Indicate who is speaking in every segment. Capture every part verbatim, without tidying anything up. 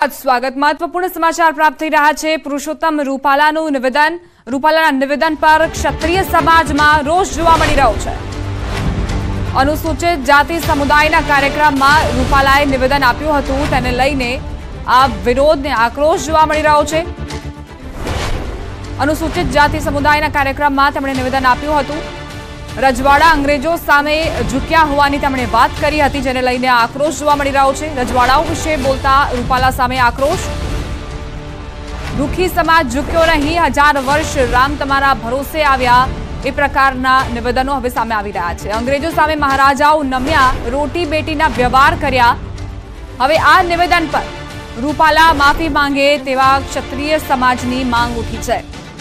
Speaker 1: સ્વાગત મહત્વપૂર્ણ સમાચાર પ્રાપ્ત થઈ રહ્યા છે। પુરુષોત્તમ રૂપાલાનું નિવેદન રૂપાલાના નિવેદન પર ક્ષત્રિય સમાજમાં રોષ જોવા મળી રહ્યો છે। અનુસૂચિત જાતિ સમુદાયના કાર્યક્રમમાં રૂપાલાએ નિવેદન આપ્યું હતું, તેને લઈને આ વિરોધને આક્રોશ જોવા મળી રહ્યો છે। અનુસૂચિત જાતિ સમુદાયના કાર્યક્રમમાં તેમણે નિવેદન આપ્યું હતું। રજવાડા અંગ્રેજો સામે ઝૂક્યા હોવાની તેમણે વાત કરી હતી, જેને લઈને આક્રોશ જોવા મળી રહ્યો છે। રજવાડાઓ વિશે બોલતા રૂપાલા સામે આક્રોશ। રૂખી સમાજ ઝૂક્યો નહીં, હજાર વર્ષ રામ તમારા ભરોસે આવ્યા, એ પ્રકારના નિવેદનો હવે સામે આવી રહ્યા છે। અંગ્રેજો સામે મહારાજાઓ નમ્યા, રોટી બેટીના વ્યવહાર કર્યા। હવે આ નિવેદન પર રૂપાલા માફી માંગે તેવા ક્ષત્રિય સમાજની માંગ ઉઠી છે।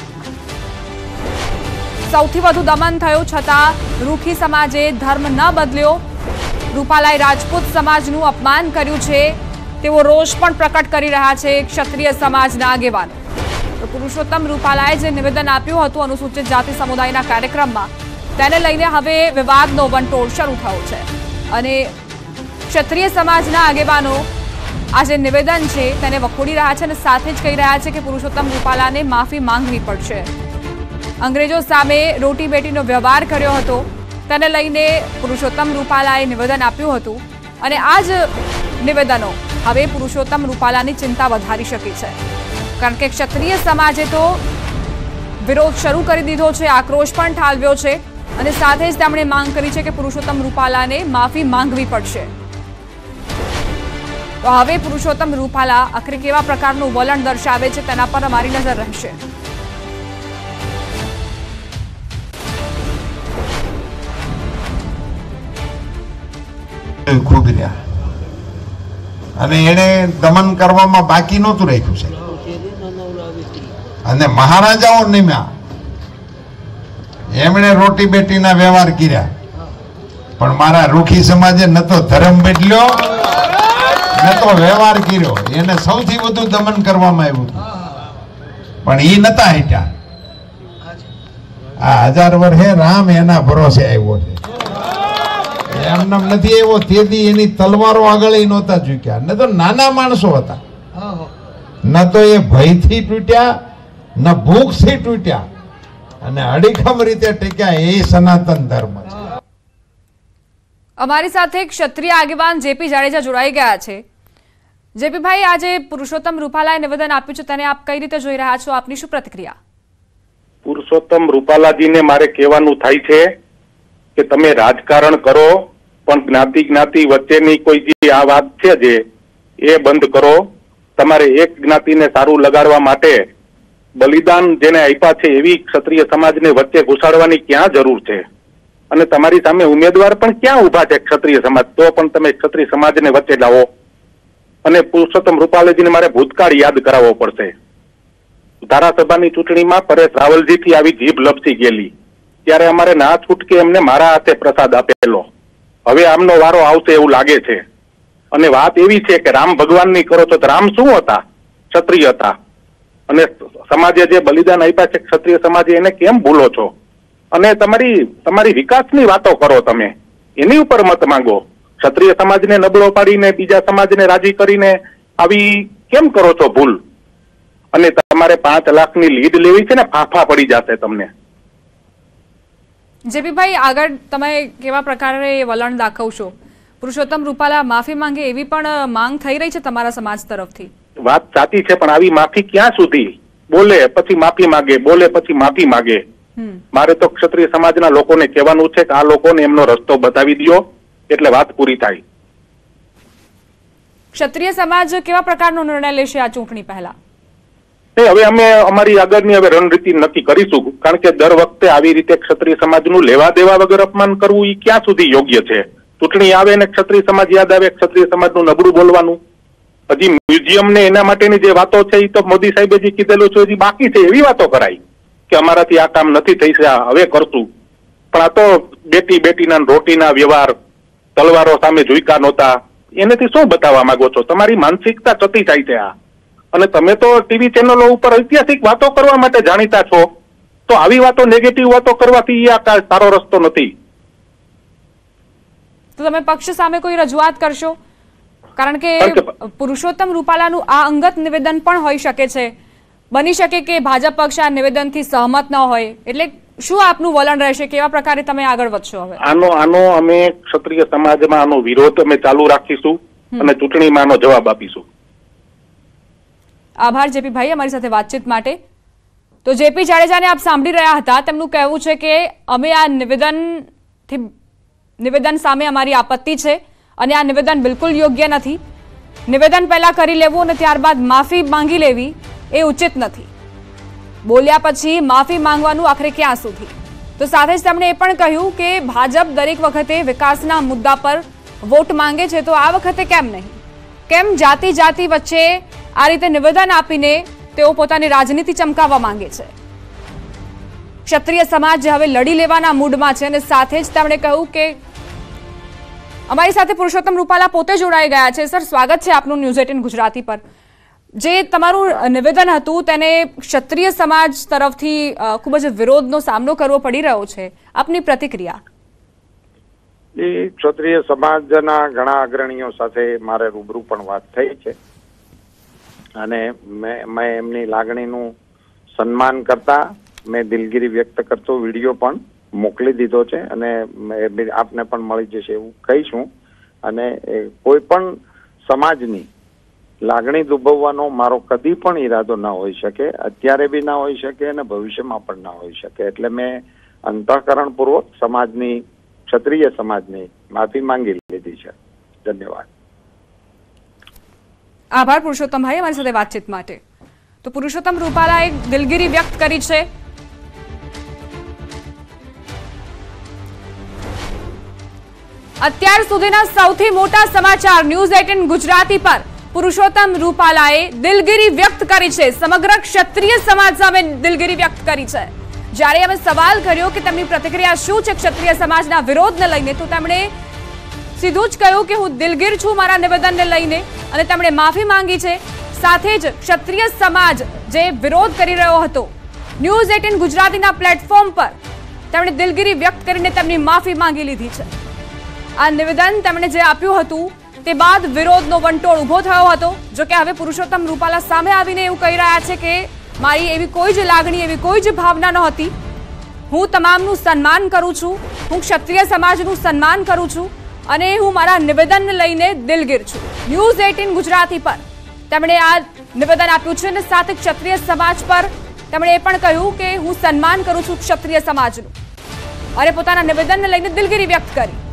Speaker 1: સૌથી વધુ દમન થયું છતાં રૂખી સમાજે ધર્મ ન બદલ્યો। રૂપાલાએ રાજપૂત સમાજનું અપમાન કર્યું છે તેવો રોષ પણ પ્રકટ કરી રહ્યા છે ક્ષત્રિય સમાજના આગેવાનો। તો પુરુષોત્તમ રૂપાલાએ જે નિવેદન આપ્યું હતું અનુસૂચિત જાતિ સમુદાયના કાર્યક્રમમાં, તેને લઈને હવે વિવાદનો વંટોળ શરૂ થયો છે અને ક્ષત્રિય સમાજના આગેવાનો આ જે નિવેદન છે તેને વખોડી રહ્યા છે અને સાથે જ કહી રહ્યા છે કે પુરુષોત્તમ રૂપાલાને માફી માંગવી પડશે। અંગ્રેજો સામે રોટી બેટીનો વ્યવહાર કર્યો હતો, તેને લઈને પુરુષોત્તમ રૂપાલાએ નિવેદન આપ્યું હતું અને આ જ નિવેદનો હવે પુરુષોત્તમ રૂપાલાની ચિંતા વધારી શકે છે, કારણ કે ક્ષત્રિય સમાજે તો વિરોધ શરૂ કરી દીધો છે, આક્રોશ પણ ઠાલવ્યો છે અને સાથે જ તેમણે માંગ કરી છે કે પુરુષોત્તમ રૂપાલાને માફી માંગવી પડશે। તો હવે પુરુષોત્તમ રૂપાલા આખરે કેવા પ્રકારનું વલણ દર્શાવે છે તેના પર અમારી નજર રહેશે।
Speaker 2: ખૂબ રહ્યા અને એને દમન કરવામાં બાકી નહોતું રાખ્યું છે અને મહારાજાઓ નિમ્યા, એમણે રોટી બેટીના વ્યવહાર કર્યા, પણ મારા રૂખી સમાજે ન તો ધર્મ બદલ્યો ન તો વ્યવહાર કર્યો। એને સૌથી વધુ દમન કરવામાં આવ્યું હતું, પણ એ નતા હટ્યા। આ હજાર વર્ષે રામ એના ભરોસે આવ્યો છે, એમનામ નથી એવો, તેથી એની તલવારો આગળ નહોતા ઝૂક્યા, ન તો નાના માણસો હતા, ન તો એ ભયથી તૂટ્યા ન ભૂખથી તૂટ્યા અને અડીખમ રીતે ટેક્યા। એ સનાતન ધર્મ છે।
Speaker 1: અમારી સાથે ક્ષત્રિય આગેવાન જેપી જાડેજા જોડાઈ ગયા છે। જેપી ભાઈ, આજે પુરુષોત્તમ રૂપાલાએ નિવેદન આપ્યું છે, તેને આપ કઈ રીતે જોઈ રહ્યા છો? આપની શું પ્રતિક્રિયા?
Speaker 3: પુરુષોત્તમ રૂપાલાજીને મારે કહેવાનું થાય છે કે તમે રાજકારણ કરો, પણ જ્ઞાતિ જ્ઞાતિ વચ્ચેની કોઈ જે આ વાત છે જે એ બંધ કરો। તમારે એક જ્ઞાતિને સારું લગાડવા માટે બલિદાન જેને આપ્યા છે એવી ક્ષત્રિય સમાજને વચ્ચે ઘુસાડવાની ક્યાં જરૂર છે? અને તમારી સામે ઉમેદવાર પણ ક્યાં ઉભા છે ક્ષત્રિય સમાજ? તો પણ તમે ક્ષત્રિય સમાજને વચ્ચે લાવો। અને પુરુષોત્તમ રૂપાલાજીને મારે ભૂતકાળ યાદ કરાવવો પડશે। ધારાસભાની ચૂંટણીમાં પરેશ રાવલજીથી આવી જીભ લપસી ગયેલી, ત્યારે અમારે ના છૂટકે એમને મારા હાથે પ્રસાદ આપેલો। હવે આમનો વારો આવશે એવું લાગે છે। અને વાત એવી છે કે રામ ભગવાનની કરો છો તો રામ શું હતા? ક્ષત્રિય હતા। અને સમાજે જે બલિદાન આપ્યા છે ક્ષત્રિય સમાજે, એને કેમ ભૂલો છો? અને તમારી તમારી વિકાસની વાતો કરો, તમે એની ઉપર મત માંગો। ક્ષત્રિય સમાજને નબળો પાડીને બીજા સમાજને રાજી કરીને આવી કેમ કરો છો ભૂલ? અને તમારે પાંચ લાખની લીડ લેવી છે ને, ફાફા પડી જશે તમને।
Speaker 1: જેપીભાઈ, આગળ તમે કેવા પ્રકારે વલણ દાખવશો? પુરુષોત્તમ રૂપાલા માફી માંગે એવી પણ માંગ થઈ રહી છે તમારા સમાજ તરફથી?
Speaker 3: વાત સાચી છે, પણ આવી માફી ક્યાં સુધી? બોલે પછી માફી માંગે, બોલે પછી માફી માંગે। મારે તો ક્ષત્રિય સમાજના લોકોને કહેવાનું છે કે આ લોકોને એમનો રસ્તો બતાવી દો એટલે વાત પૂરી થાય।
Speaker 1: ક્ષત્રિય સમાજ કેવા પ્રકારનો નિર્ણય લેશે આ ચૂંટણી પહેલા?
Speaker 3: હવે અમે અમારી આગળની હવે રણનીતિ નક્કી કરીશું, કારણ કે દર વખતે આવી રીતે ક્ષત્રિય સમાજનું લેવા દેવા વગર અપમાન કરવું એ ક્યાં સુધી યોગ્ય છે? ચૂંટણી આવે ને ક્ષત્રિય સમાજ યાદ આવે, ક્ષત્રિય સમાજનું નબળું બોલવાનું? હજી મ્યુઝિયમ ને એના માટેની જે વાતો છે એ તો મોદી સાહેબે જે કીધેલું છે હજી બાકી છે, એવી વાતો કરાય કે અમારાથી આ કામ નથી થઈ શકે, હવે કરશું। પણ આ તો બેટી બેટીના રોટીના વ્યવહાર, તલવારો સામે ઝૂક્યા નહોતા, એનાથી શું બતાવવા માંગો છો? તમારી માનસિકતા ચતી જાય છે આ। અને તમે તો ટીવી ચેનલો ઉપર ઐતિહાસિક વાતો કરવા માટે જાણીતા છો, તો આવી વાતો નેગેટિવ વાતો કરવાથી આ સારો રસ્તો નથી।
Speaker 1: તો તમે પક્ષ સામે કોઈ રજૂઆત કરશો? કારણ કે પુરુષોત્તમ રૂપાલાનું આ અંગત નિવેદન પણ હોઈ શકે છે, બની શકે કે ભાજપ પક્ષ આ નિવેદનથી સહમત ન હોય, એટલે શું આપનું વલણ રહેશે, કેવા પ્રકારે તમે આગળ વધશો? હવે
Speaker 3: આનો આનો અમે ક્ષત્રિય સમાજમાં આનો વિરોધ અમે ચાલુ રાખીશું અને ચૂંટણીમાં આનો જવાબ આપીશું.
Speaker 1: આભાર જેપી ભાઈ અમારી સાથે વાતચીત માટે. તો જેપી જાડેજાને આપ સાંભળી રહ્યા હતા, તેમનું કહેવું છે કે અમે આ નિવેદનથી નિવેદન સામે અમારી આપત્તિ છે અને આ નિવેદન બિલકુલ યોગ્ય નથી. નિવેદન પહેલા કરી લેવું અને ત્યારબાદ માફી માંગી લેવી એ ઉચિત નથી. બોલ્યા પછી માફી માંગવાનું આખરે ક્યાં સુધી? તો સાથે જ તેમણે એ પણ કહ્યું કે ભાજપ દરેક વખતે વિકાસના મુદ્દા પર વોટ માંગે છે, તો આ વખતે કેમ નહીં? કેમ જાતિ જાતિ વચ્ચે આ રીતે નિવેદન આપીને તેઓ પોતાની રાજનીતિ ચમકાવવા માંગે છે? ક્ષત્રિય સમાજ જે હવે લડી લેવાના મૂડમાં છે અને સાથે જ તેમણે કહ્યું કે અમારી સાથે પુરુષોત્તમ રૂપાલા પોતે જોડાઈ ગયા છે. સર, સ્વાગત છે આપનું ન્યૂઝ એટીન ગુજરાતી પર. જે તમારું નિવેદન હતું તેને ક્ષત્રિય સમાજ તરફથી ખૂબ જ વિરોધનો સામનો કરવો પડી રહ્યો છે, આપની પ્રતિક્રિયા?
Speaker 4: એ ક્ષત્રિય સમાજના ઘણા અગ્રણીઓ સાથે મારે રૂબરૂ પણ વાત થઈ છે અને મેં એમની લાગણીનું સન્માન કરતા મેં દિલગીરી વ્યક્ત કરતો વિડીયો પણ મોકલી દીધો છે અને આપને પણ મળી જશે એવું કહીશું. અને કોઈ પણ સમાજની લાગણી દુભવવાનો મારો કદી પણ ઈરાદો ના હોઈ શકે, અત્યારે બી ના હોઈ શકે અને ભવિષ્યમાં પણ ના હોઈ શકે. એટલે મેં અંતઃકરણપૂર્વક સમાજની ક્ષત્રિય સમાજની માફી માંગી લીધી છે. ધન્યવાદ.
Speaker 1: આભાર પુરુષોત્તમભાઈ અમારી સાથે વાતચીત માટે. તો પુરુષોત્તમ રૂપાલાએ દિલગીરી વ્યક્ત કરી છે. અત્યાર સુધીના સૌથી મોટા સમાચાર ન્યૂઝ એટીન ગુજરાતી પર પુરુષોત્તમ રૂપાલાએ દિલગીરી વ્યક્ત કરી છે. સમગ્ર ક્ષત્રિય સમાજ સામે દિલગીરી વ્યક્ત કરી છે. જ્યારે અમે સવાલ કર્યો કે તેમની પ્રતિક્રિયા શું છે ક્ષત્રિય સમાજના વિરોધને લઈને, તો તેમણે સીધું જ કહ્યું કે હું દિલગીર છું મારા નિવેદનને લઈને અને તેમણે માફી માંગી છે. સાથે જ ક્ષત્રિય સમાજ જે વિરોધ કરી રહ્યો હતો ન્યૂઝ એટીન ગુજરાતીના પ્લેટફોર્મ પર તેમણે દિલગીરી વ્યક્ત કરીને તેમની માફી માંગી લીધી છે. આ નિવેદન તેમણે જે આપ્યું હતું તે બાદ વિરોધનો વંટોળ ઉભો થયો હતો. જો કે હવે પુરુષોત્તમ રૂપાલા સામે આવીને એવું કહી રહ્યા છે કે મારી એવી કોઈ જ લાગણી, એવી કોઈ જ ભાવના નહોતી. હું તમામનું સન્માન કરું છું, હું ક્ષત્રિય સમાજનું સન્માન કરું છું અને હું મારા નિવેદનને લઈને દિલગીર છું. ન્યૂઝ એટીન ગુજરાતી પર તેમણે આ નિવેદન આપ્યું છે અને સાથે ક્ષત્રિય સમાજ પર તેમણે એ પણ કહ્યું કે હું સન્માન કરું છું ક્ષત્રિય સમાજનું અને પોતાના નિવેદનને લઈને દિલગીરી વ્યક્ત કરી.